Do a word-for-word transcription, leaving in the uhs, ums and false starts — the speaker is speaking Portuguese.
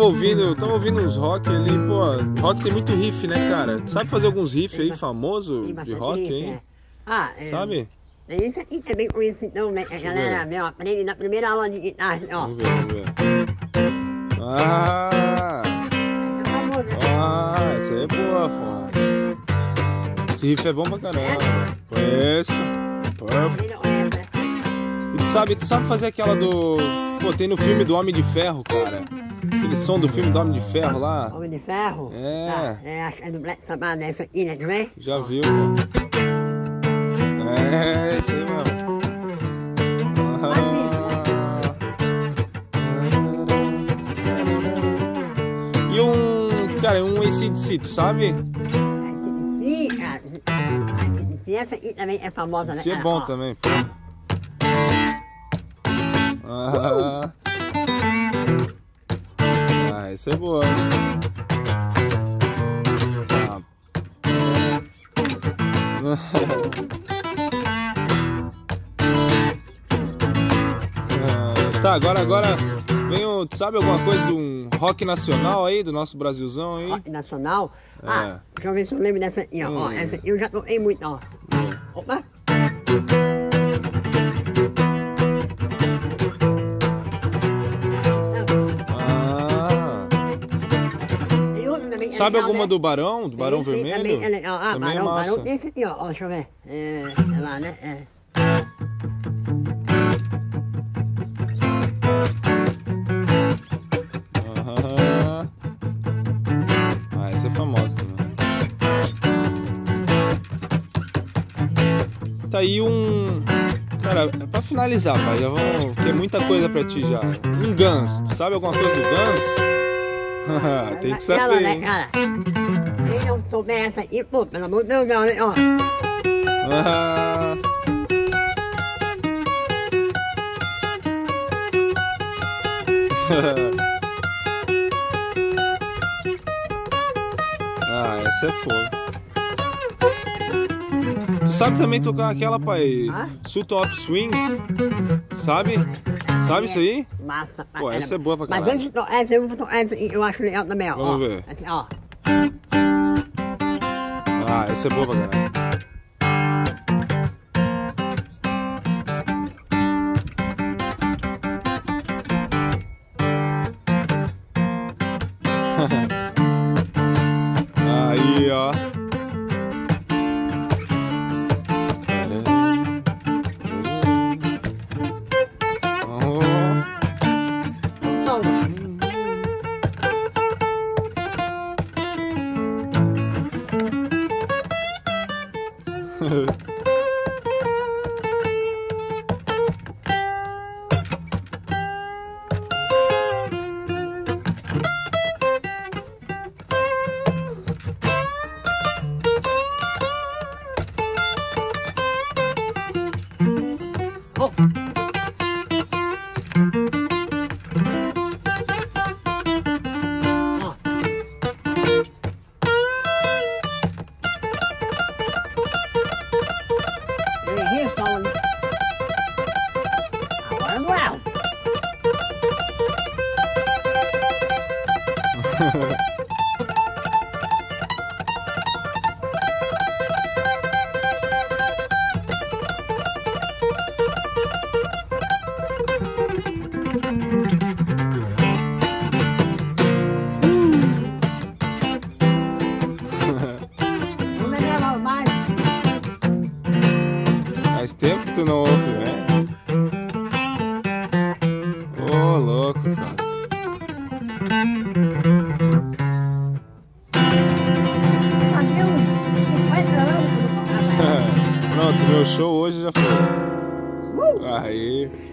ouvindo, tava ouvindo uns rock ali, pô. Rock tem muito riff, né, cara? Sabe fazer alguns riffs aí famosos de rock, hein? Ah, é. Sabe? É isso aqui também conhecido, né? A galera, meu, aprende na primeira aula de guitarra, ó. Vamos ver, vamos ver. Ah! Ah, essa aí é boa, pô. Esse riff é bom pra caramba. Conheço. E tu sabe, tu sabe fazer aquela do... Pô, tem no filme do Homem de Ferro, cara. Aquele som do filme do Homem de Ferro lá. Homem de Ferro? É. Tá, é, acho que é do Black Sabbath, né? Essa aqui, né? Tu vê? Já viu, pô. É, isso aí mesmo. E um, cara, um A C D C, tu sabe? A C D C, cara. A C D C, essa aqui também é famosa, né? A C D C é bom também, pô. Ah, ah, essa é boa. Ah. Tá, agora, agora vem o, tu sabe alguma coisa de um rock nacional aí, do nosso Brasilzão aí? Rock nacional? É. Ah, deixa eu ver se eu lembro dessa aqui, ó. Hum. Ó, essa aqui eu já toquei muito, ó. Hum. Opa! Ah. Tem outra também, Sabe é legal, alguma né? do Barão, do Barão Sim, sim, Vermelho? Também é legal. Ah, também Barão, é massa. Barão tem esse aqui, ó. Ó, deixa eu ver. É, é lá, né? É. Ah, ah, essa é famosa também. Tá aí um... Cara, é pra finalizar, pai, já vamos... Porque é muita coisa pra ti já. Um Guns, tu sabe alguma coisa do Guns? Tem que saber, Ela, né, hein? cara? Quem não souber essa aqui, pô, pelo amor de Deus, não, né? Ó. Ah. Ah, essa é fogo. Tu sabe também tocar aquela, pai? Ah? Suit of Swings? Sabe? Sabe isso aí? Massa, pra Pô, caramba. essa é boa pra Mas caralho. antes de tocar essa, eu vou tocar essa aqui, eu acho legal também, ó. Vamos ó. ver. Assim, ó. Ah, essa é boa pra caralho. Aí, ó. Oh. Faz tempo que tu não ouve, né? Ô, oh, louco, cara. Pronto, meu show hoje já foi. Aí.